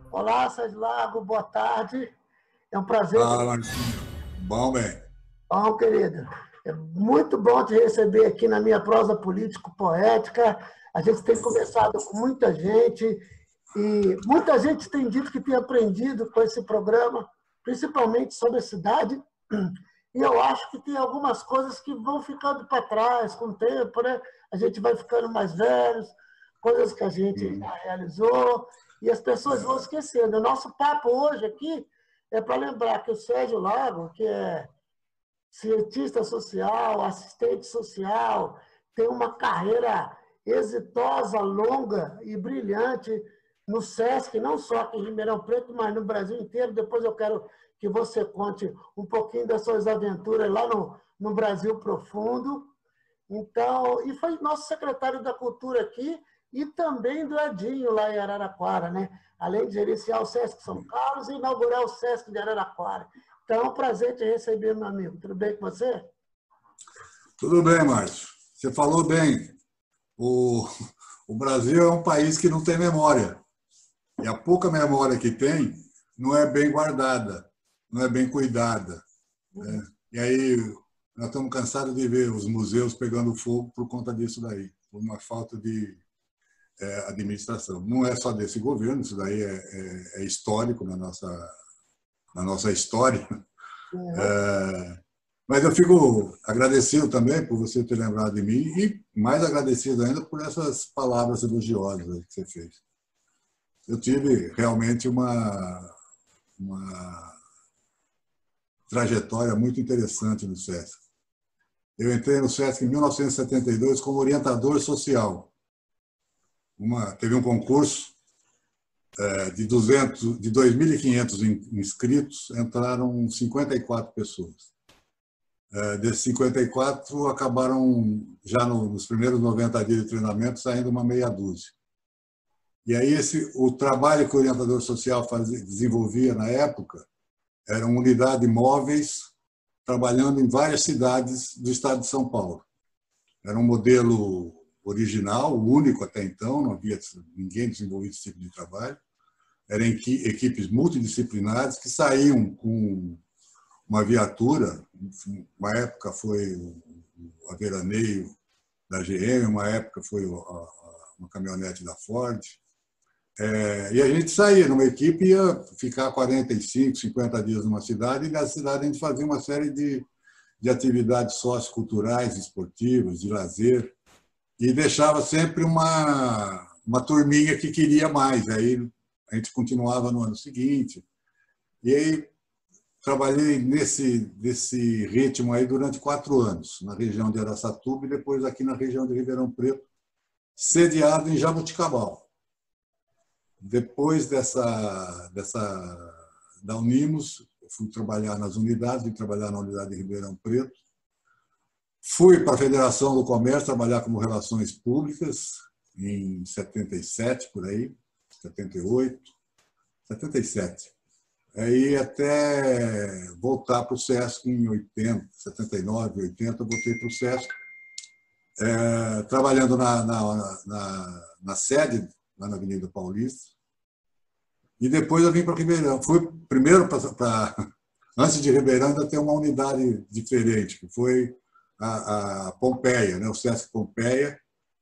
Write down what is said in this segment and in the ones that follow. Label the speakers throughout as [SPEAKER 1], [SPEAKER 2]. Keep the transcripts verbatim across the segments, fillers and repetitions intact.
[SPEAKER 1] Olá, Sérgio Lago, boa tarde. É um prazer.
[SPEAKER 2] Fala, Marcinho. Bom, bem.
[SPEAKER 1] Bom, querido. É muito bom te receber aqui na minha prosa político-poética. A gente tem conversado com muita gente e muita gente tem dito que tem aprendido com esse programa, principalmente sobre a cidade. E eu acho que tem algumas coisas que vão ficando para trás com o tempo, né? A gente vai ficando mais velhos, coisas que a gente já realizou, e as pessoas vão esquecendo. O nosso papo hoje aqui é para lembrar que o Sérgio Lago, que é cientista social, assistente social, tem uma carreira exitosa, longa e brilhante no SESC, não só aqui em Ribeirão Preto, mas no Brasil inteiro. Depois eu quero que você conte um pouquinho das suas aventuras lá no, no Brasil profundo. Então, e foi nosso secretário da Cultura aqui e também do Edinho, lá em Araraquara, né? Além de gerenciar o SESC São Carlos e inaugurar o SESC de Araraquara. Então, é um prazer te receber, meu amigo. Tudo bem com você?
[SPEAKER 2] Tudo bem, Márcio. Você falou bem. O, o Brasil é um país que não tem memória. E a pouca memória que tem não é bem guardada, não é bem cuidada. Né? E aí nós estamos cansados de ver os museus pegando fogo por conta disso daí, por uma falta de é, administração. Não é só desse governo, isso daí é, é, é histórico na nossa, na nossa história.
[SPEAKER 1] Uhum.
[SPEAKER 2] É, mas eu fico agradecido também por você ter lembrado de mim e mais agradecido ainda por essas palavras elogiosas que você fez. Eu tive realmente uma, uma trajetória muito interessante no SESC. Eu entrei no SESC em mil novecentos e setenta e dois como orientador social. Uma, teve um concurso é, de, duzentos, de dois mil e quinhentos inscritos, entraram cinquenta e quatro pessoas. É, desses cinquenta e quatro, acabaram, já no, nos primeiros noventa dias de treinamento, saindo uma meia dúzia. E aí esse, o trabalho que o orientador social fazia, desenvolvia na época eram unidades móveis trabalhando em várias cidades do estado de São Paulo. Era um modelo original, único até então, não havia ninguém desenvolvido esse tipo de trabalho. Eram equipes multidisciplinares que saíam com uma viatura, uma época foi a veraneio da G M, uma época foi uma caminhonete da Ford. É, e a gente saía numa equipe, ia ficar quarenta e cinco, cinquenta dias numa cidade, e nessa cidade a gente fazia uma série de, de atividades socioculturais, esportivas, de lazer, e deixava sempre uma, uma turminha que queria mais. Aí a gente continuava no ano seguinte. E aí trabalhei nesse, nesse ritmo aí durante quatro anos, na região de Araçatuba e depois aqui na região de Ribeirão Preto, sediado em Jaboticabal. Depois dessa, dessa da Unimos, fui trabalhar nas unidades, fui trabalhar na unidade de Ribeirão Preto. Fui para a Federação do Comércio trabalhar como relações públicas em setenta e sete, por aí, setenta e oito, setenta e sete. Aí até voltar para o SESC em oitenta, setenta e nove, oitenta, eu voltei para o SESC, é, trabalhando na, na, na, na sede, lá na Avenida Paulista. E depois eu vim para Ribeirão. Fui primeiro para... Antes de Ribeirão ainda tem uma unidade diferente, que foi a, a Pompeia, né? O SESC Pompeia.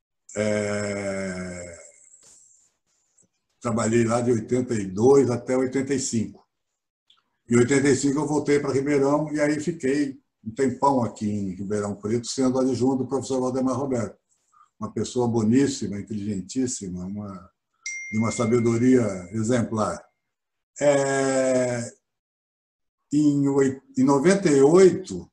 [SPEAKER 2] É... Trabalhei lá de oitenta e dois até oitenta e cinco. Em oitenta e cinco eu voltei para Ribeirão e aí fiquei um tempão aqui em Ribeirão Preto, sendo adjunto do professor Valdemar Roberto. Uma pessoa boníssima, inteligentíssima, uma... de uma sabedoria exemplar. É, em, em noventa e oito,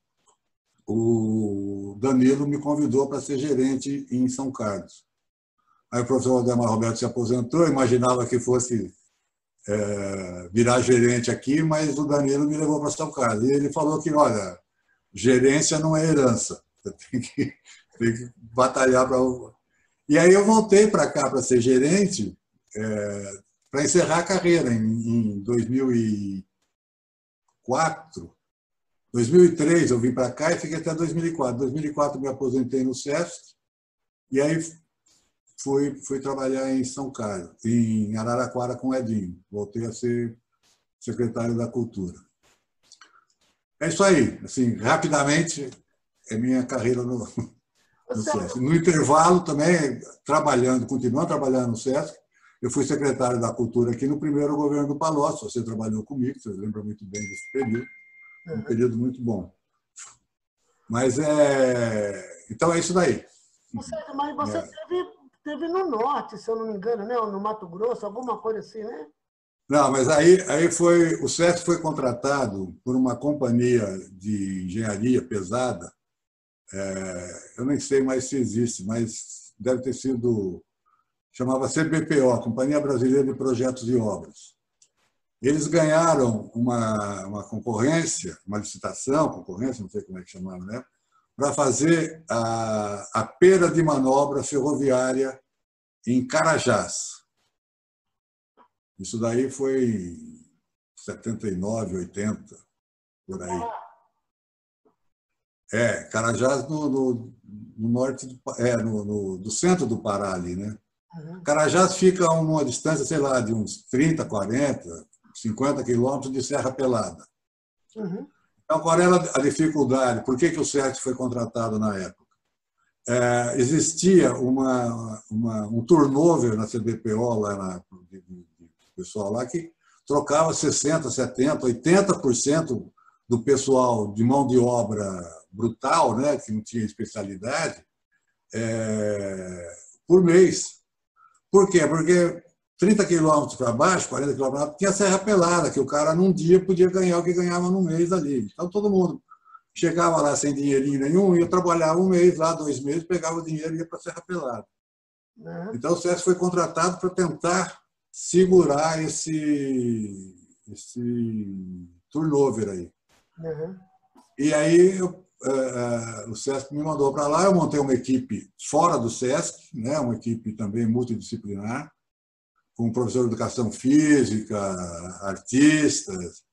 [SPEAKER 2] o Danilo me convidou para ser gerente em São Carlos. Aí o professor Valdemar Roberto se aposentou, imaginava que fosse é, virar gerente aqui, mas o Danilo me levou para São Carlos. E ele falou que, olha, gerência não é herança, você tem que, tem que batalhar para... E aí eu voltei para cá para ser gerente, É, para encerrar a carreira em, em dois mil e quatro. dois mil e três eu vim para cá e fiquei até dois mil e quatro. Em dois mil e quatro me aposentei no SESC e aí fui, fui trabalhar em São Carlos, em Araraquara com o Edinho. Voltei a ser secretário da Cultura. É isso aí. Assim, rapidamente, é minha carreira no, no SESC. No intervalo, também, trabalhando, continuando trabalhando no SESC, eu fui secretário da Cultura aqui no primeiro governo do Palocci. Você trabalhou comigo, você lembra muito bem desse período. Um período muito bom. Mas é... Então é isso daí.
[SPEAKER 1] Você, mas você é. teve, teve no norte, se eu não me engano, né? Ou no Mato Grosso, alguma coisa assim, né?
[SPEAKER 2] Não, mas aí, aí foi... O SESC foi contratado por uma companhia de engenharia pesada. É, eu nem sei mais se existe, mas deve ter sido... Chamava C B P O, Companhia Brasileira de Projetos e Obras. Eles ganharam uma, uma concorrência, uma licitação, concorrência, não sei como é que chamava, né? Para fazer a, a pera de manobra ferroviária em Carajás. Isso daí foi em setenta e nove, oitenta, por aí. É, Carajás no, no, no norte, do, é, no, no, do centro do Pará ali, né? Uhum. Carajás fica a uma distância, sei lá, de uns trinta, quarenta, cinquenta quilômetros de Serra Pelada. Uhum. Então, qual era a dificuldade? Por que, que o SESC foi contratado na época? É, existia uma, uma, um turnover na C B P O, lá na, de, de, de pessoal lá, que trocava sessenta por cento, setenta por cento, oitenta por cento do pessoal de mão de obra brutal, né, que não tinha especialidade, é, por mês. Por quê? Porque trinta quilômetros para baixo, quarenta quilômetros para baixo, tinha Serra Pelada, que o cara num dia podia ganhar o que ganhava num mês ali. Então todo mundo chegava lá sem dinheirinho nenhum, ia trabalhar um mês lá, dois meses, pegava o dinheiro e ia para Serra Pelada. Uhum. Então o SESC foi contratado para tentar segurar esse, esse turnover aí. Uhum. E aí eu, uh, o SESC me mandou para lá, eu montei uma equipe fora do SESC, né, uma equipe também multidisciplinar, com professor de educação física, artistas,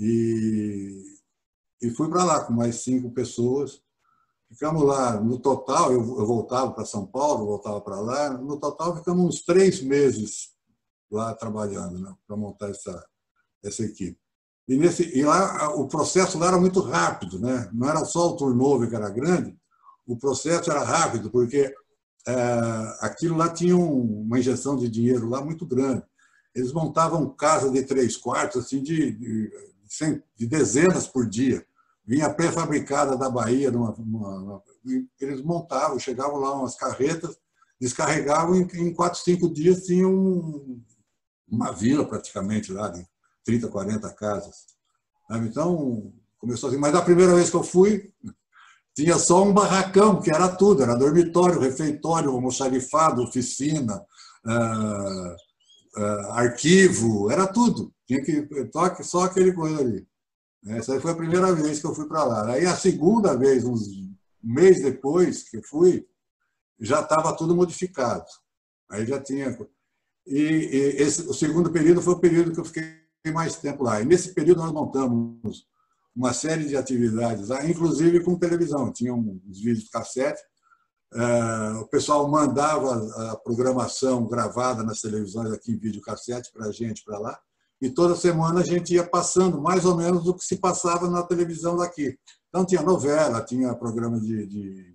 [SPEAKER 2] e, e fui para lá com mais cinco pessoas. Ficamos lá, no total, eu, eu voltava para São Paulo, voltava para lá, no total ficamos uns três meses lá trabalhando, né, para montar essa, essa equipe. E, nesse, e lá o processo lá era muito rápido, né? Não era só o turnover que era grande, o processo era rápido, porque é, aquilo lá tinha uma injeção de dinheiro lá muito grande. Eles montavam casa de três quartos assim, de, de, de dezenas por dia. Vinha pré-fabricada da Bahia, numa, numa, eles montavam, chegavam lá umas carretas, descarregavam e em quatro, cinco dias tinham um, uma vila praticamente lá, de trinta, quarenta casas. Então, começou assim. Mas a primeira vez que eu fui, tinha só um barracão, que era tudo, era dormitório, refeitório, almoxarifado, oficina, uh, uh, arquivo, era tudo. Tinha que toque só aquele coisa ali. Essa aí foi a primeira vez que eu fui para lá. Aí a segunda vez, uns um mês depois que eu fui, já estava tudo modificado. Aí já tinha... E, e esse, o segundo período foi o período que eu fiquei mais tempo lá. E nesse período nós montamos uma série de atividades lá, inclusive com televisão. Tinha uns vídeos de cassete. Uh, o pessoal mandava a programação gravada nas televisões aqui em videocassete para a gente, para lá. E toda semana a gente ia passando mais ou menos o que se passava na televisão daqui. Então tinha novela, tinha programa de, de,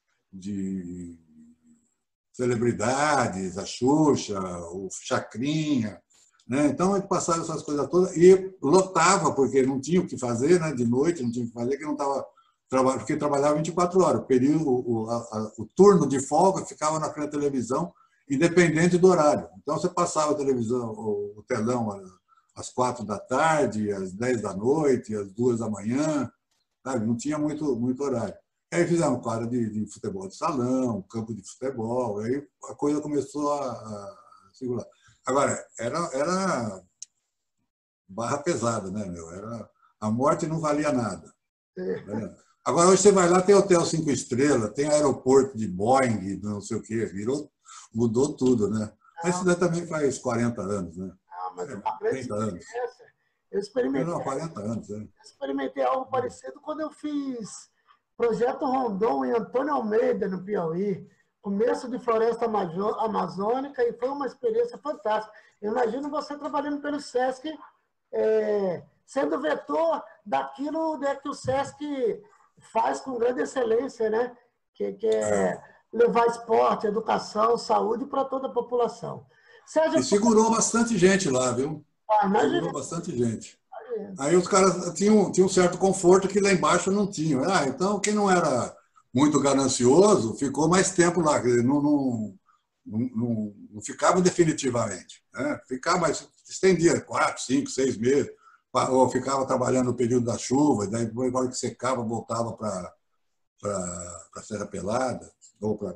[SPEAKER 2] de celebridades, a Xuxa, o Chacrinha, né? Então a gente passava essas coisas todas e lotava, porque não tinha o que fazer, né? De noite, não tinha o que fazer, que não estava trabalhando, porque trabalhava vinte e quatro horas. O, período, o, a, a, o turno de folga ficava na frente da televisão, independente do horário. Então você passava a televisão, o, o telão às quatro da tarde, às dez da noite, às duas da manhã, sabe? Não tinha muito, muito horário. Aí fizemos quadra de, de futebol de salão, campo de futebol, aí a coisa começou a, a segurar. Agora, era, era barra pesada, né, meu? Era, a morte não valia nada. Né? Agora, hoje você vai lá, tem hotel cinco estrelas, tem aeroporto de Boeing, não sei o quê, virou, mudou tudo, né? Mas isso daí também faz quarenta anos, né?
[SPEAKER 1] Ah, mas
[SPEAKER 2] é,
[SPEAKER 1] trinta anos. Eu experimentei,
[SPEAKER 2] não, quarenta anos. É.
[SPEAKER 1] Eu experimentei algo parecido quando eu fiz Projeto Rondon em Antônio Almeida, no Piauí. começo de floresta amazônica, e foi uma experiência fantástica. Eu imagino você trabalhando pelo SESC, é, sendo vetor daquilo, né, que o SESC faz com grande excelência, né? que, que é levar esporte, educação, saúde para toda a população.
[SPEAKER 2] Sérgio, e segurou bastante gente lá, viu?
[SPEAKER 1] Ah,
[SPEAKER 2] segurou bastante gente. Aí os caras tinham, tinham um certo conforto que lá embaixo não tinham. Ah, então, quem não era muito ganancioso ficou mais tempo lá. Não, não, não, não, não ficava definitivamente. Né? Ficava, mas estendia quatro, cinco, seis meses. Ou ficava trabalhando no período da chuva, e daí depois, na hora que secava, voltava para a Serra Pelada. Ou para...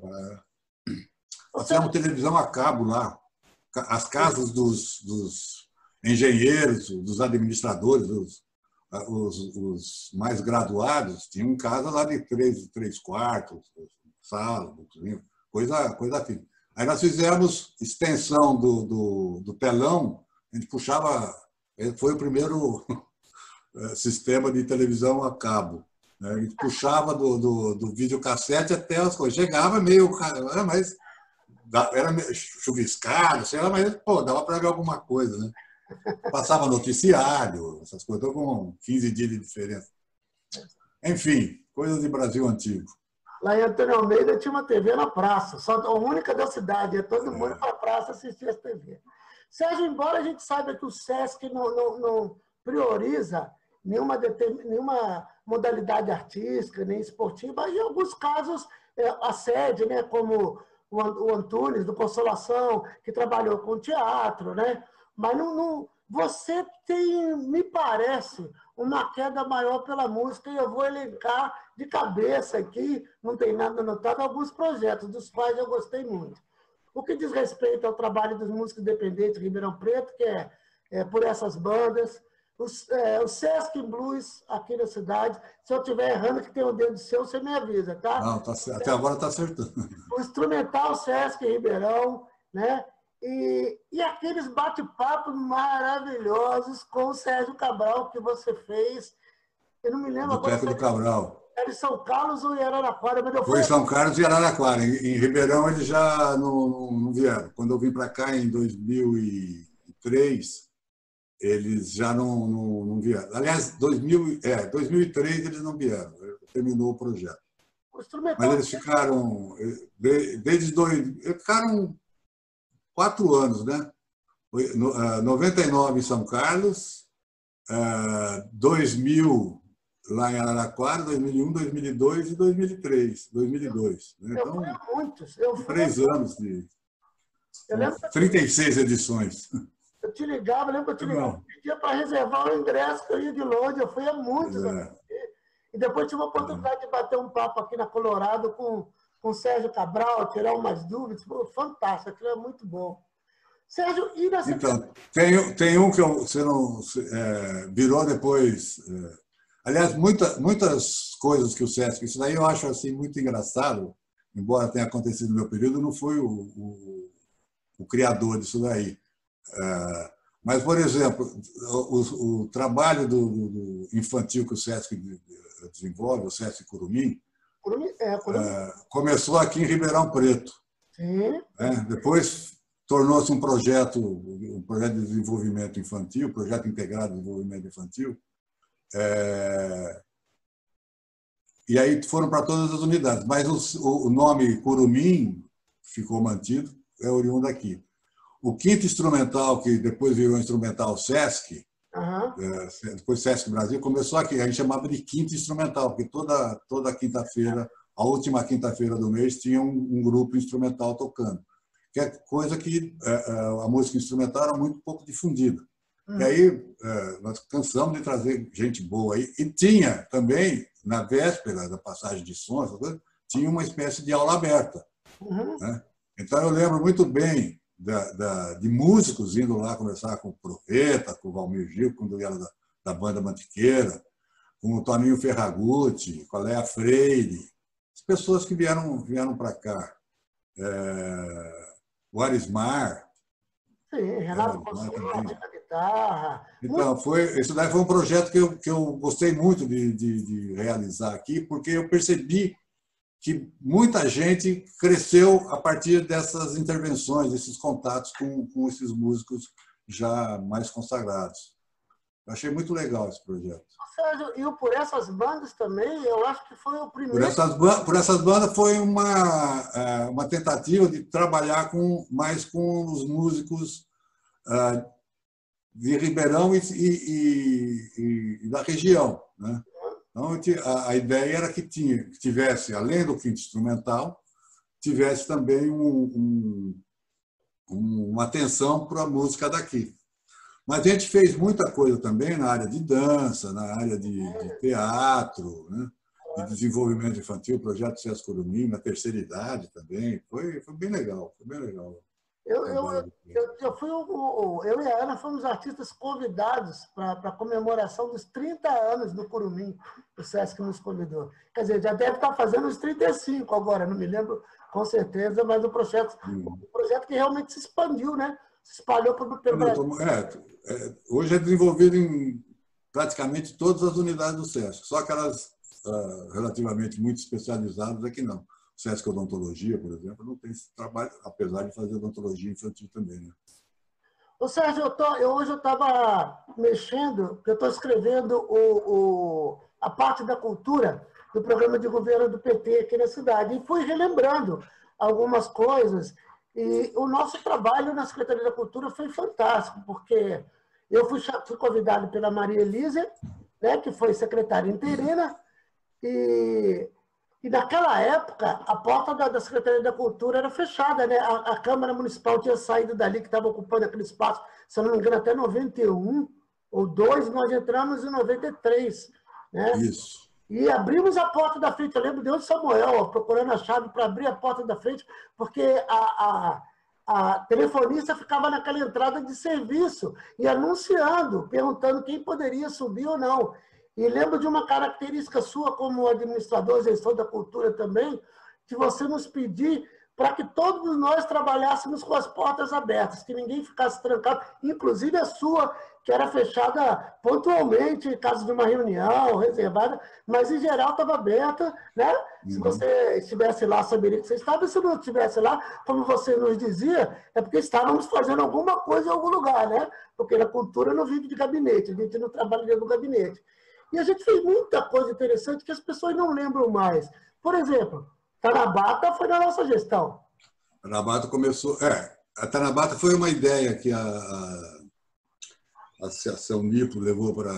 [SPEAKER 2] Nós tínhamos televisão a cabo lá. As casas dos, dos engenheiros, dos administradores, os, os, os mais graduados, tinham casa lá de três, três quartos, sala, coisa, coisa assim. Aí nós fizemos extensão do, do, do telão, a gente puxava, foi o primeiro sistema de televisão a cabo. Né? A gente puxava do, do, do videocassete até as coisas. Chegava meio, mas era chuviscado, sei lá, mas pô, dava para ver alguma coisa, né? Passava noticiário, essas coisas, com quinze dias de diferença. Enfim, coisas de Brasil antigo.
[SPEAKER 1] Lá em Antônio Almeida tinha uma T V na praça, só a única da cidade, ia todo mundo para a praça assistir essa T V. Sérgio, embora a gente saiba que o SESC não, não, não prioriza nenhuma, nenhuma modalidade artística, nem esportiva, mas em alguns casos a sede, né, como o Antunes, do Consolação, que trabalhou com teatro, né? Mas não, não, você tem, me parece, uma queda maior pela música, e eu vou elencar de cabeça aqui, não tem nada anotado, alguns projetos, dos quais eu gostei muito. O que diz respeito ao trabalho dos músicos independentes de Ribeirão Preto, que é, é por essas bandas, os, é, o Sesc Blues aqui na cidade, se eu estiver errando que tem um dedo seu, você me avisa, tá?
[SPEAKER 2] Não, tá, até agora está acertando.
[SPEAKER 1] O Instrumental Sesc Ribeirão, né? E, e aqueles bate-papos maravilhosos com o Sérgio Cabral que você fez. Eu não me lembro
[SPEAKER 2] agora. Do Cabral.
[SPEAKER 1] Era em São Carlos ou em Araraquara? Mas eu
[SPEAKER 2] Foi em São Carlos e Araraquara. Em, em Ribeirão eles já não, não, não vieram. Quando eu vim para cá em dois mil e três, eles já não, não, não vieram. Aliás, dois mil, é, dois mil e três eles não vieram. Terminou o projeto.
[SPEAKER 1] O
[SPEAKER 2] Mas eles ficaram, desde dois, eles ficaram quatro anos, né? noventa e nove em São Carlos, dois mil lá em Araraquara, dois mil e um, dois mil e dois e dois mil e três, dois mil e dois.
[SPEAKER 1] Né? Então, eu fui muitos. Eu fui
[SPEAKER 2] três anos de trinta e seis edições.
[SPEAKER 1] Eu te ligava, eu lembro que eu te ligava, eu pedia para reservar o ingresso, que eu ia de longe, eu fui a muitos. É. E depois tive a oportunidade é. de bater um papo aqui na Colorado com com o Sérgio Cabral, tirar umas dúvidas. Pô, fantástico, aquilo é muito bom. Sérgio, e nessa...
[SPEAKER 2] Então, tem, tem um que você não é, virou depois... É, aliás, muita, muitas coisas que o Sesc... Isso daí eu acho assim, muito engraçado, embora tenha acontecido no meu período, não fui o, o, o criador disso daí. É, mas, por exemplo, o, o trabalho do, do infantil que o Sesc desenvolve, o Sesc Curumim,
[SPEAKER 1] É,
[SPEAKER 2] é, começou aqui em Ribeirão Preto.
[SPEAKER 1] Sim.
[SPEAKER 2] É, depois tornou-se um projeto, um projeto de desenvolvimento infantil, projeto integrado de desenvolvimento infantil. É, e aí foram para todas as unidades. Mas o, o nome Curumim ficou mantido, é oriundo daqui. O quinto instrumental, que depois virou instrumental Sesc,
[SPEAKER 1] uhum.
[SPEAKER 2] é, depois Sesc Brasil, começou aqui. A gente chamava de quinto instrumental, porque toda, toda quinta-feira, a última quinta-feira do mês, tinha um, um grupo instrumental tocando. Que é coisa que é, a música instrumental era muito pouco difundida. Uhum. E aí é, nós cansamos de trazer gente boa aí. E tinha também, na véspera da passagem de som, tinha uma espécie de aula aberta.
[SPEAKER 1] Uhum.
[SPEAKER 2] Né? Então eu lembro muito bem Da, da, de músicos indo lá conversar com o Profeta, com o Valmir Gil, quando era da, da banda Mantiqueira, com o Toninho Ferragutti, com a Léa Freire, as pessoas que vieram, vieram para cá. É, o Arismar.
[SPEAKER 1] Sim, Renato Consorte na guitarra.
[SPEAKER 2] Então, foi, esse daí foi um projeto que eu, que eu gostei muito de, de, de realizar aqui, porque eu percebi que muita gente cresceu a partir dessas intervenções, desses contatos com, com esses músicos já mais consagrados. Eu achei muito legal esse projeto.
[SPEAKER 1] Sérgio, e por essas bandas também, eu acho que foi o primeiro...
[SPEAKER 2] Por essas, por essas bandas foi uma, uma tentativa de trabalhar com, mais com os músicos de Ribeirão e, e, e da região, né? Então, a ideia era que, tinha, que tivesse, além do quinto instrumental, tivesse também um, um, uma atenção para a música daqui. Mas a gente fez muita coisa também na área de dança, na área de, de teatro, né? De desenvolvimento infantil, projeto Sesc Curumim, na terceira idade também. Foi, foi bem legal, foi bem legal.
[SPEAKER 1] Eu, eu, eu, eu, fui o, eu e a Ana fomos artistas convidados para a comemoração dos trinta anos do Curumim, o Sesc nos convidou. Quer dizer, já deve estar fazendo os trinta e cinco agora, não me lembro com certeza, mas o projeto, hum. o projeto que realmente se expandiu, né? Se espalhou pelo Brasil.
[SPEAKER 2] É, é, hoje é desenvolvido em praticamente todas as unidades do Sesc, só aquelas uh, relativamente muito especializadas aqui não. Sesc Odontologia, por exemplo, não tem esse trabalho, apesar de fazer odontologia infantil também, né?
[SPEAKER 1] Ô, Sérgio, eu tô, eu, hoje eu estava mexendo, porque eu estou escrevendo o, o, a parte da cultura do programa de governo do P T aqui na cidade, e fui relembrando algumas coisas, e o nosso trabalho na Secretaria da Cultura foi fantástico, porque eu fui, fui convidado pela Maria Elisa, né, que foi secretária interina, e... E naquela época, a porta da, da Secretaria da Cultura era fechada, né? A, a Câmara Municipal tinha saído dali, que estava ocupando aquele espaço, se eu não me engano, até noventa e um ou dois, nós entramos em noventa e três. Né?
[SPEAKER 2] Isso.
[SPEAKER 1] E abrimos a porta da frente. Eu lembro de onde Samuel, ó, procurando a chave para abrir a porta da frente, porque a, a, a telefonista ficava naquela entrada de serviço e anunciando, perguntando quem poderia subir ou não. E lembro de uma característica sua como administrador, gestor da cultura também, de você nos pedir para que todos nós trabalhássemos com as portas abertas, que ninguém ficasse trancado, inclusive a sua, que era fechada pontualmente, em caso de uma reunião reservada, mas em geral estava aberta, né? Uhum. Se você estivesse lá, saberia que você estava, e se não estivesse lá, como você nos dizia, é porque estávamos fazendo alguma coisa em algum lugar, né? Porque a cultura não vive de gabinete, a gente não trabalha dentro do gabinete. E a gente fez muita coisa interessante que as pessoas não lembram mais. Por exemplo, Tanabata foi na nossa gestão.
[SPEAKER 2] Tanabata começou... É, a Tanabata foi uma ideia que a, a, a Associação Nipo levou para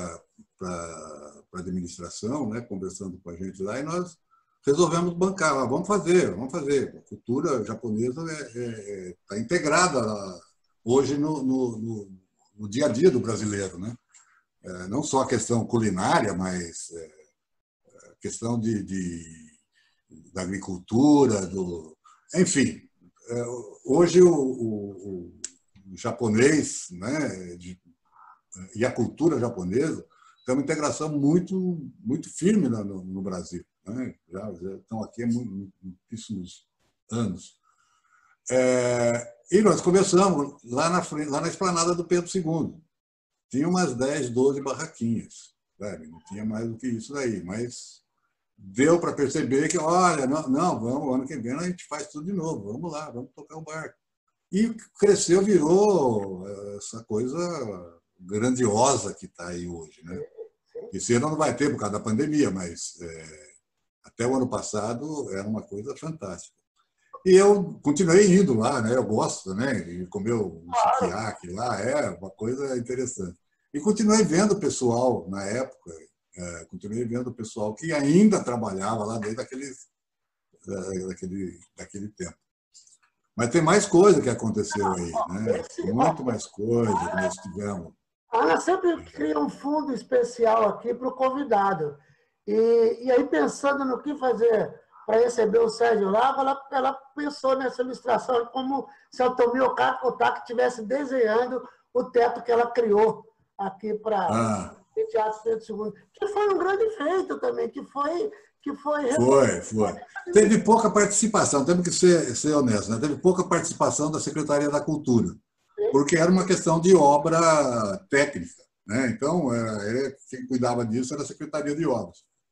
[SPEAKER 2] a administração, né, conversando com a gente lá, e nós resolvemos bancar. Ah, vamos fazer, vamos fazer. A cultura japonesa está é, é, é, integrada lá, hoje no, no, no, no dia a dia do brasileiro, né? Não só a questão culinária, mas a questão de, de, da agricultura, do, enfim. Hoje o, o, o japonês, né, de, e a cultura japonesa tem uma integração muito, muito firme no, no Brasil, né? Já, já estão aqui há muitíssimos anos. É, e nós começamos lá na, frente, lá na esplanada do Pedro segundo. Tinha umas dez, doze barraquinhas, sabe? Não tinha mais do que isso daí, mas deu para perceber que, olha, não, não, vamos, ano que vem a gente faz tudo de novo, vamos lá, vamos tocar o barco. E cresceu, virou essa coisa grandiosa que está aí hoje, né? Esse ano não vai ter por causa da pandemia, mas é, até o ano passado era uma coisa fantástica. E eu continuei indo lá, né? Eu gosto, né? De comer o sukiyaki lá, é uma coisa interessante. E continuei vendo o pessoal, na época, é, continuei vendo o pessoal que ainda trabalhava lá desde aquele, daquele, daquele tempo. Mas tem mais coisa que aconteceu aí, né? Muito mais coisa que nós tivemos.
[SPEAKER 1] A Ana sempre cria um fundo especial aqui para o convidado. E, e aí, pensando no que fazer para receber o Sérgio Lago, ela, ela pensou nessa ilustração como se a Tomio Otaki estivesse desenhando o teto que ela criou aqui para
[SPEAKER 2] ah.
[SPEAKER 1] o Teatro Pedro segundo, que foi um grande feito também, que foi... Que foi,
[SPEAKER 2] foi, foi. Teve pouca participação, temos que ser, ser honestos, né? Teve pouca participação da Secretaria da Cultura, porque era uma questão de obra técnica, né? Então, era, quem cuidava disso era a Secretaria de Obras.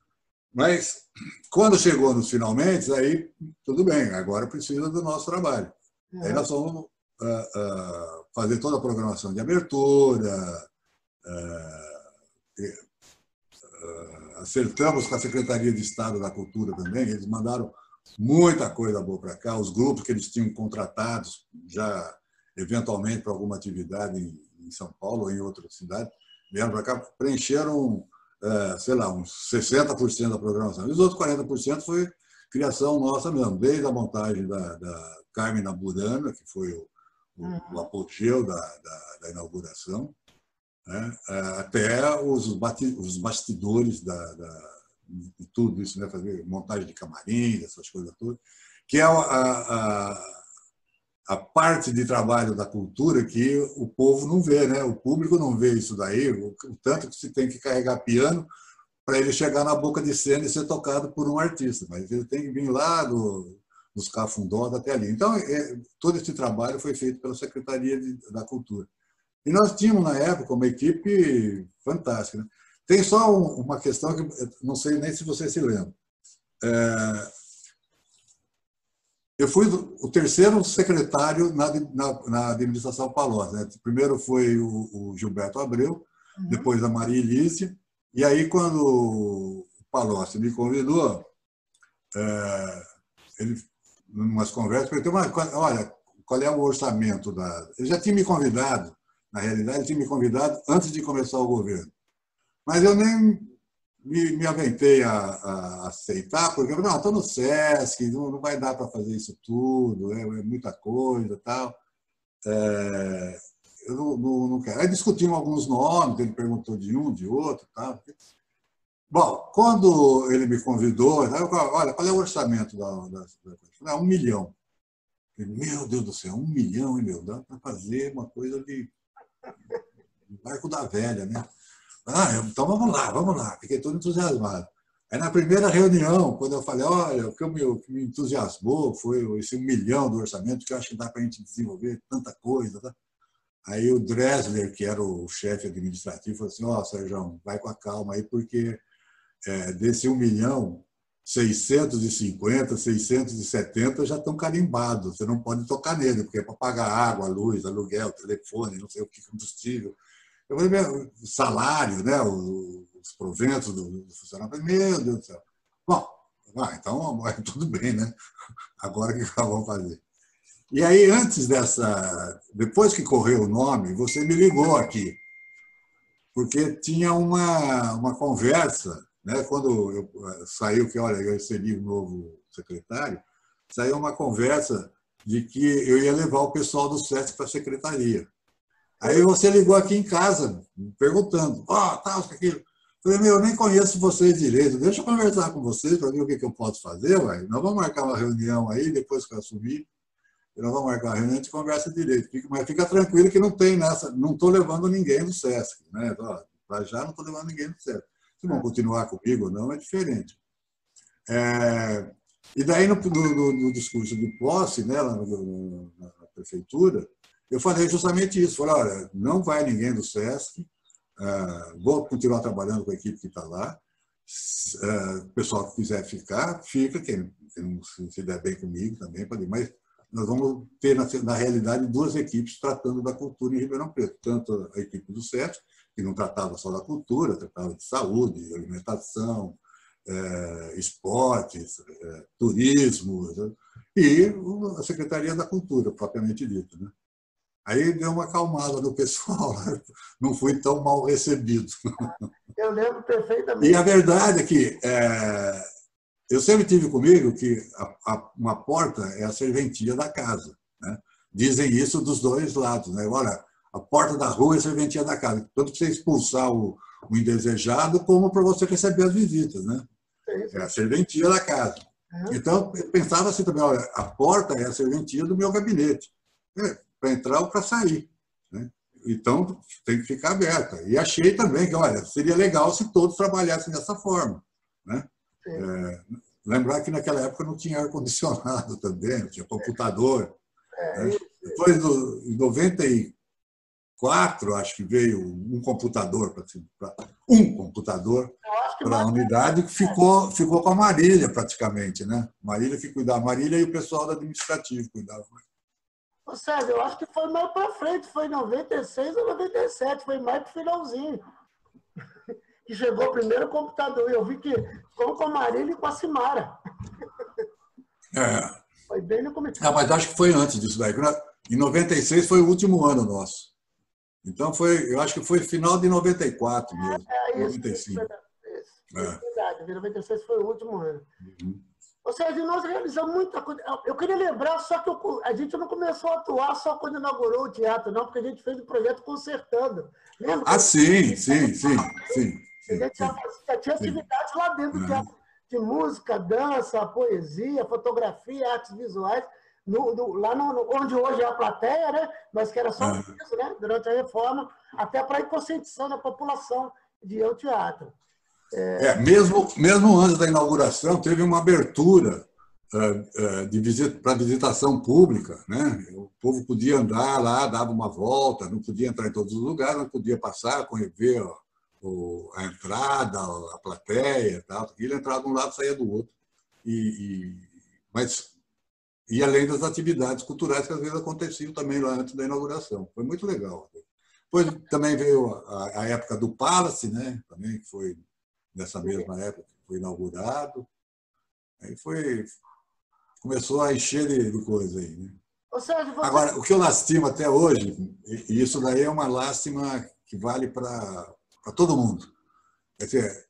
[SPEAKER 2] Mas, quando chegou nos finalmente, aí tudo bem, agora precisa do nosso trabalho. Uhum. Aí nós vamos uh, uh, fazer toda a programação de abertura, uh, uh, acertamos com a Secretaria de Estado da Cultura também, eles mandaram muita coisa boa para cá, os grupos que eles tinham contratados, já eventualmente para alguma atividade em, em São Paulo ou em outra cidade, vieram para cá, preencheram, é, sei lá, uns sessenta por cento da programação. E os outros quarenta por cento foi criação nossa mesmo, desde a montagem da, da Carmen na Burana, que foi o, o, o apogeu da, da, da inauguração, né, até os, os bastidores da, da de tudo isso, né? Fazer montagem de camarim, essas coisas todas, que é a, a, a parte de trabalho da cultura que o povo não vê, né? O público não vê isso daí, o tanto que se tem que carregar piano para ele chegar na boca de cena e ser tocado por um artista, mas ele tem que vir lá do, dos cafundós até ali. Então, é, todo esse trabalho foi feito pela Secretaria de, da Cultura. E nós tínhamos, na época, uma equipe fantástica, né? Tem só uma questão que não sei nem se você se lembra. É, eu fui o terceiro secretário na, na, na administração Palocci, né? Primeiro foi o, o Gilberto Abreu, uhum. Depois a Maria Elícia, e aí quando o Palocci me convidou, é, ele, em umas conversas, ele perguntou, mas, olha, qual é o orçamento da... Ele já tinha me convidado, na realidade, ele tinha me convidado antes de começar o governo. Mas eu nem me, me aventei a, a aceitar, porque eu não, estou no SESC, não, não vai dar para fazer isso tudo, é, é muita coisa e tal. É, eu não, não, não quero. Aí discutimos alguns nomes, ele perguntou de um, de outro e tal. Bom, quando ele me convidou, eu falei, olha, qual é o orçamento da, da, da coisa? Um milhão. Falei, meu Deus do céu, um milhão, hein, meu? Dá para fazer uma coisa de, de barco da velha, né? Ah, então vamos lá, vamos lá. Fiquei todo entusiasmado. Aí na primeira reunião, quando eu falei, olha, o que, eu me, o que me entusiasmou foi esse um milhão do orçamento, que eu acho que dá para a gente desenvolver tanta coisa. Tá? Aí o Dressler, que era o chefe administrativo, falou assim, ó, oh, Sérgio, vai com a calma aí, porque é, desse um milhão, seiscentos e cinquenta, seiscentos e setenta já estão carimbados. Você não pode tocar nele, porque é para pagar água, luz, aluguel, telefone, não sei o que, combustível. Eu falei, meu, salário, né, os proventos do, do funcionário. Meu Deus do céu. Bom, ah, então tudo bem, né? Agora o que nós vamos fazer? E aí, antes dessa... Depois que correu o nome, você me ligou aqui, porque tinha uma, uma conversa, né, quando eu, saiu que, olha, eu recebi um novo secretário, saiu uma conversa de que eu ia levar o pessoal do SESC para a secretaria. Aí você ligou aqui em casa, perguntando, ó, oh, tal, aquilo. Falei, meu, eu nem conheço vocês direito, deixa eu conversar com vocês para ver o que, que eu posso fazer, ué. Nós vamos marcar uma reunião aí, depois que eu assumir, nós vamos marcar uma reunião e a gente conversa direito. Mas fica tranquilo que não tem nessa, não estou levando ninguém do SESC, né? Para já não estou levando ninguém do SESC. Se vão continuar comigo ou não, é diferente. É, e daí, no, no, no discurso de posse, né, lá no, na, na prefeitura, eu falei justamente isso. Falei, olha, não vai ninguém do SESC, uh, vou continuar trabalhando com a equipe que está lá. Uh, o pessoal que quiser ficar, fica. Quem, quem não se der bem comigo também, pode ir. Mas nós vamos ter, na, na realidade, duas equipes tratando da cultura em Ribeirão Preto. Tanto a equipe do SESC, que não tratava só da cultura, tratava de saúde, alimentação, uh, esportes, uh, turismo, né? E a Secretaria da Cultura, propriamente dita, né? Aí deu uma acalmada no pessoal, não fui tão mal recebido.
[SPEAKER 1] Eu lembro perfeitamente.
[SPEAKER 2] E a verdade é que é, eu sempre tive comigo que a, a, uma porta é a serventia da casa, né? Dizem isso dos dois lados, né? Olha, a porta da rua é a serventia da casa, tanto para você expulsar o, o indesejado, como para você receber as visitas, né? É a serventia da casa. Então, eu pensava assim também, olha, a porta é a serventia do meu gabinete. É, para entrar ou para sair, né? Então, tem que ficar aberta. E achei também que, olha, seria legal se todos trabalhassem dessa forma, né? É, lembrar que naquela época não tinha ar-condicionado também, não tinha computador. É. Né? Depois, do, em noventa e quatro, acho que veio um computador, para um computador para a unidade, que ficou, ficou com a Marília, praticamente. Né? Marília que cuidava, Marília e o pessoal do administrativo cuidavam.
[SPEAKER 1] Ô, Sérgio, eu acho que foi mais para frente, foi em noventa e seis ou noventa e sete, foi mais para o finalzinho. Que chegou o primeiro computador. Eu vi que ficou com a Marília e com a Simara.
[SPEAKER 2] É.
[SPEAKER 1] Foi bem no começo.
[SPEAKER 2] Ah, mas acho que foi antes disso daí. Em noventa e seis foi o último ano nosso. Então, foi, eu acho que foi final de noventa e quatro mesmo.
[SPEAKER 1] É, é isso.
[SPEAKER 2] noventa e cinco.
[SPEAKER 1] Isso,
[SPEAKER 2] É.
[SPEAKER 1] É verdade. noventa e seis foi o último ano.
[SPEAKER 2] Uhum.
[SPEAKER 1] Ou seja, nós realizamos muita coisa. Eu queria lembrar, só que eu, a gente não começou a atuar só quando inaugurou o teatro, não, porque a gente fez o projeto Consertando. Lembra?
[SPEAKER 2] Ah, sim, sim, sim, sim.
[SPEAKER 1] A gente já, já tinha atividades lá dentro do teatro, de música, dança, poesia, fotografia, artes visuais, no, no, lá no, onde hoje é a plateia, né? Mas que era só isso, né? Durante a reforma, até para ir conscientizando a população de ir ao teatro.
[SPEAKER 2] É, é, mesmo, mesmo antes da inauguração, teve uma abertura uh, uh, de visita, para visitação pública. Né? O povo podia andar lá, dava uma volta, não podia entrar em todos os lugares, não podia passar, ver o, a entrada, a plateia, tal. Ele entrava de um lado, saía do outro. E, e, mas, e além das atividades culturais que às vezes aconteciam também lá antes da inauguração. Foi muito legal. Depois também veio a, a época do Palace, né? Também que foi nessa mesma época que foi inaugurado. Aí foi, começou a encher de, de coisa aí. Né?
[SPEAKER 1] Ou seja, você...
[SPEAKER 2] Agora, o que eu lastimo até hoje, e isso daí é uma lástima que vale para todo mundo. Quer dizer,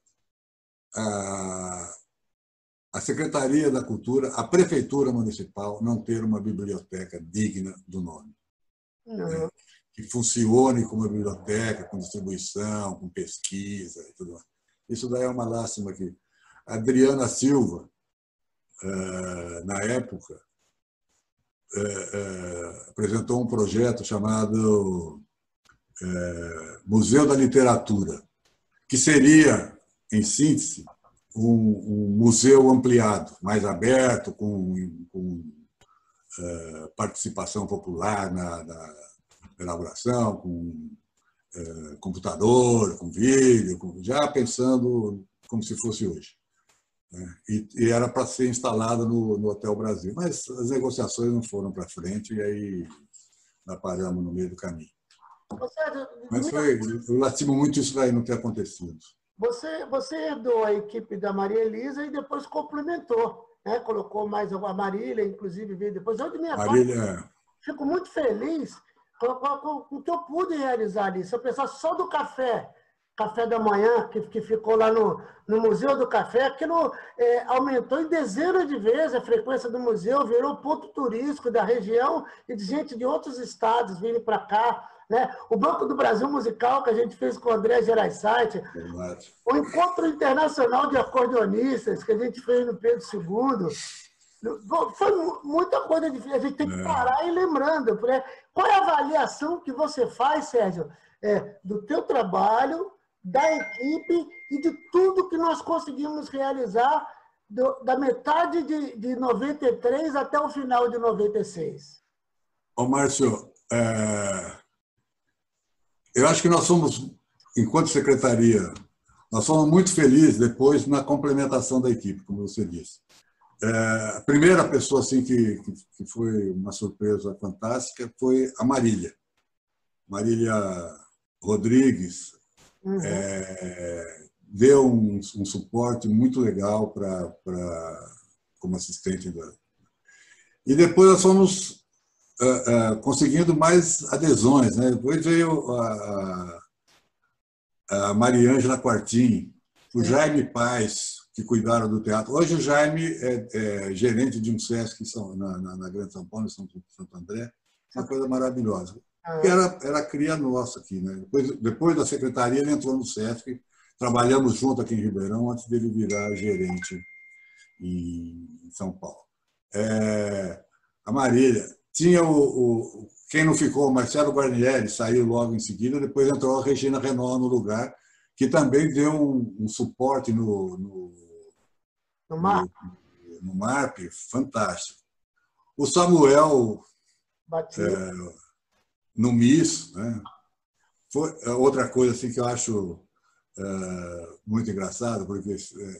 [SPEAKER 2] a, a Secretaria da Cultura, a Prefeitura Municipal não ter uma biblioteca digna do nome. Né? Que funcione como biblioteca, com distribuição, com pesquisa e tudo mais. Isso daí é uma lástima aqui. A Adriana Silva, na época, apresentou um projeto chamado Museu da Literatura, que seria, em síntese, um, um museu ampliado, mais aberto, com, com participação popular na, na elaboração, com computador, com vídeo, com, já pensando como se fosse hoje. Né? E, e era para ser instalado no, no Hotel Brasil. Mas as negociações não foram para frente e aí nós paramos no meio do caminho. Seja, Mas foi, eu lastimo muito isso daí não ter acontecido.
[SPEAKER 1] Você, você herdou a equipe da Maria Elisa e depois complementou, né? Colocou mais a Marília, inclusive veio depois. Eu, de minha
[SPEAKER 2] Marília...
[SPEAKER 1] parte, fico muito feliz com, com, com o que eu pude realizar ali. Se eu pensar só do café, café da manhã, que, que ficou lá no, no Museu do Café, aquilo é, aumentou em dezenas de vezes a frequência do museu, virou ponto turístico da região e de gente de outros estados vindo para cá. Né? O Banco do Brasil Musical, que a gente fez com o André Geraisati, o Encontro Internacional de Acordeonistas, que a gente fez no Pedro segundo, foi muita coisa difícil. A gente tem que parar e lembrando. Né? Qual é a avaliação que você faz, Sérgio, é, do teu trabalho, da equipe e de tudo que nós conseguimos realizar do, da metade de, de noventa e três até o final de noventa e seis?
[SPEAKER 2] Ô, Márcio, é... eu acho que nós somos, enquanto secretaria, nós somos muito felizes depois na complementação da equipe, como você disse. É, a primeira pessoa assim, que, que foi uma surpresa fantástica foi a Marília. Marília Rodrigues uhum. é, deu um, um suporte muito legal para para como assistente da... E depois nós fomos uh, uh, conseguindo mais adesões, né? Depois veio a, a Mariângela Quartim, o Jaime Paz, que cuidaram do teatro. Hoje o Jaime é, é gerente de um SESC na, na, na Grande São Paulo, em São, Santo André, uma coisa maravilhosa. Que era, era cria nossa aqui. Né? Depois, depois da secretaria, ele entrou no SESC, trabalhamos junto aqui em Ribeirão, antes dele virar gerente em São Paulo. É, a Marília. Tinha o, o... Quem não ficou, o Marcelo Guarnieri, saiu logo em seguida, depois entrou a Regina Renault no lugar, que também deu um, um suporte no, no,
[SPEAKER 1] no, Mar.
[SPEAKER 2] no, no MARP fantástico. O Samuel é, no M I S, né? foi outra coisa assim, que eu acho uh, muito engraçado, porque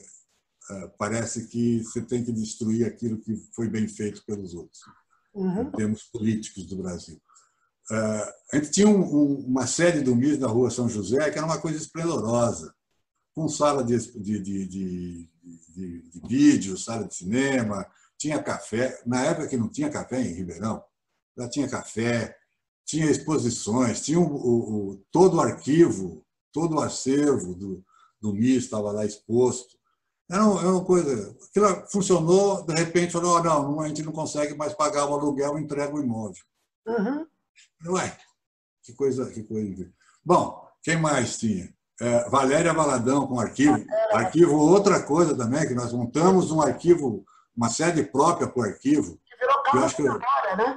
[SPEAKER 2] uh, parece que você tem que destruir aquilo que foi bem feito pelos outros, uhum. em termos políticos do Brasil. Uh, a gente tinha um, um, uma sede do M I S na Rua São José, que era uma coisa esplendorosa, com sala de, de, de, de, de, de vídeo, sala de cinema, tinha café. Na época que não tinha café em Ribeirão, já tinha café, tinha exposições, tinha o, o, o, todo o arquivo, todo o acervo do, do M I S estava lá exposto. Era uma, era uma coisa... Aquilo funcionou, de repente falou, oh, não, a gente não consegue mais pagar o aluguel, entrega o imóvel.
[SPEAKER 1] Uhum.
[SPEAKER 2] Ué, que coisa, que coisa. Bom, quem mais tinha? É, Valéria Valadão com arquivo. Arquivo, outra coisa também, que nós montamos um arquivo, uma sede própria para o arquivo.
[SPEAKER 1] Que virou Casa
[SPEAKER 2] acho que...
[SPEAKER 1] da Memória, né?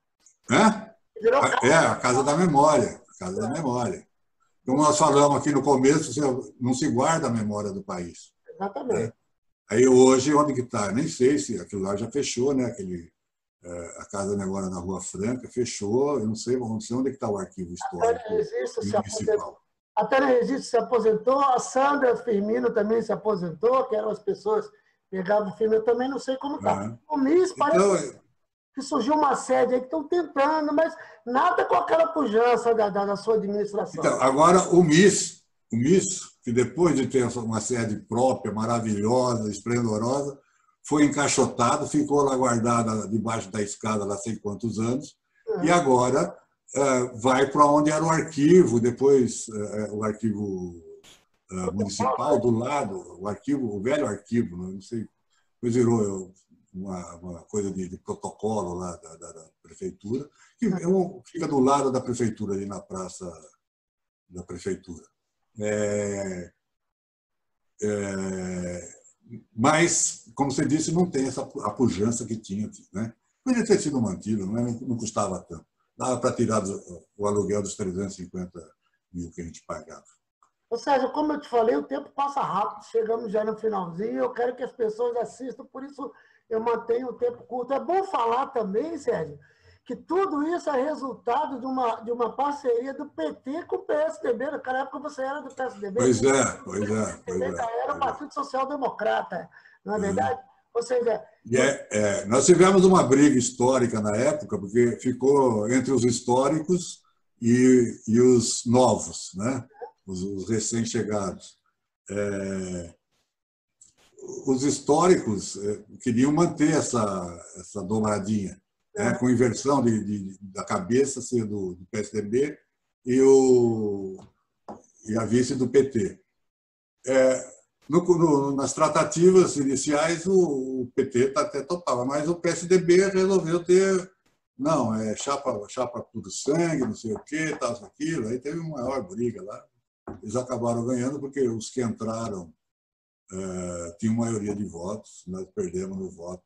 [SPEAKER 2] Hã?
[SPEAKER 1] Virou casa...
[SPEAKER 2] É, a Casa da Memória. A Casa da Memória. Como nós falamos aqui no começo, não se guarda a memória do país.
[SPEAKER 1] Exatamente.
[SPEAKER 2] Né? Aí hoje, onde que está? Nem sei se aquilo lá já fechou, né? Aquele, a Casa da Memória na Rua Franca fechou, eu não sei, não sei onde está o arquivo histórico municipal.
[SPEAKER 1] A Tânia Registro se aposentou, a Sandra Firmino também se aposentou, que eram as pessoas que pegavam o filme, eu também não sei como está. Ah. O M I S parece então, que surgiu uma sede aí que estão tentando, mas nada com aquela pujança da, da, da sua administração.
[SPEAKER 2] Então, agora o M I S, o M I S, que depois de ter uma sede própria, maravilhosa, esplendorosa, foi encaixotado, ficou lá guardada debaixo da escada lá sei quantos anos, uhum. e agora... Uh, vai para onde era o arquivo, depois uh, o arquivo uh, municipal do lado, o arquivo, o velho arquivo, não sei, depois virou uma, uma coisa de, de protocolo lá da, da, da prefeitura, que é um, fica do lado da prefeitura, ali na praça da prefeitura. É, é, mas, como você disse, não tem essa a pujança que tinha, né? Podia ter sido mantido, não, é, não custava tanto. Dava para tirar o aluguel dos trezentos e cinquenta mil que a gente pagava.
[SPEAKER 1] Ou seja, como eu te falei, o tempo passa rápido, chegamos já no finalzinho, eu quero que as pessoas assistam, por isso eu mantenho o tempo curto. É bom falar também, Sérgio, que tudo isso é resultado de uma, de uma parceria do P T com o P S D B. Naquela época você era do P S D B.
[SPEAKER 2] Pois é, pois é. Pois é,
[SPEAKER 1] era o Partido Social Democrata, não é verdade? Uhum. Ou seja...
[SPEAKER 2] É, é, nós tivemos uma briga histórica na época, porque ficou entre os históricos e, e os novos, né? os, os recém-chegados. É, os históricos queriam manter essa, essa dobradinha, né? Com inversão de, de, da cabeça ser do, do P S D B e, o, e a vice do P T. É, No, no, nas tratativas iniciais, o, o P T até topava, mas o P S D B resolveu ter, não, é chapa, chapa puro sangue, não sei o quê, tal, aquilo. Aí teve uma maior briga lá. Eles acabaram ganhando porque os que entraram é, tinham maioria de votos, nós perdemos no voto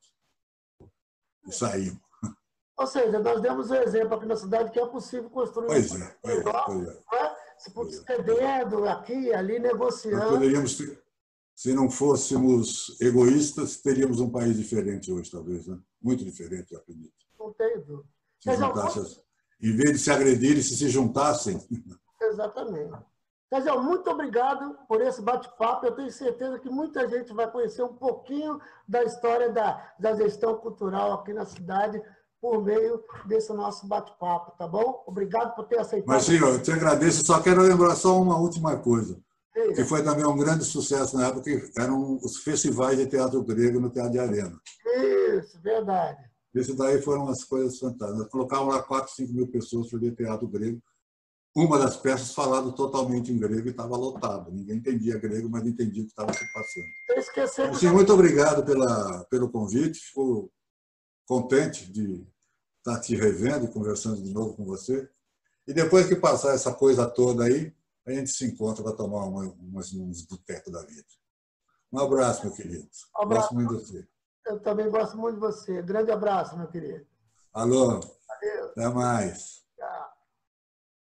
[SPEAKER 2] e saímos.
[SPEAKER 1] Ou seja, nós demos um exemplo aqui na cidade que é possível construir
[SPEAKER 2] pois
[SPEAKER 1] um
[SPEAKER 2] é, pois é, pois é.
[SPEAKER 1] Né? Se cedendo aqui, ali, negociando.
[SPEAKER 2] Nós poderíamos ter... Se não fôssemos egoístas, teríamos um país diferente hoje, talvez, né? Muito diferente, eu acredito.
[SPEAKER 1] Não tenho dúvida.
[SPEAKER 2] Se juntassem, em vez de se agredirem, se se juntassem.
[SPEAKER 1] Exatamente. Sérgio, muito obrigado por esse bate-papo. Eu tenho certeza que muita gente vai conhecer um pouquinho da história da, da gestão cultural aqui na cidade por meio desse nosso bate-papo, tá bom? Obrigado por ter aceitado.
[SPEAKER 2] Mas, senhor, eu te agradeço. Só quero lembrar só uma última coisa. Que foi também um grande sucesso na época, que eram os festivais de teatro grego no Teatro de Arena.
[SPEAKER 1] Isso, verdade.
[SPEAKER 2] Isso daí foram umas coisas fantásticas. Nós colocávamos lá quatro, cinco mil pessoas para ver teatro grego. Uma das peças falado totalmente em grego e estava lotado. Ninguém entendia grego, mas entendia o que estava se passando.
[SPEAKER 1] Eu esqueci.
[SPEAKER 2] Assim, muito obrigado pela, pelo convite. Fico contente de estar te revendo e conversando de novo com você. E depois que passar essa coisa toda aí, a gente se encontra para tomar uma, umas, uns botecos da vida. Um abraço, meu querido.
[SPEAKER 1] Um abraço.
[SPEAKER 2] Gosto muito de você.
[SPEAKER 1] Eu também gosto muito de você. Grande abraço, meu querido.
[SPEAKER 2] Alô.
[SPEAKER 1] Valeu.
[SPEAKER 2] Até mais.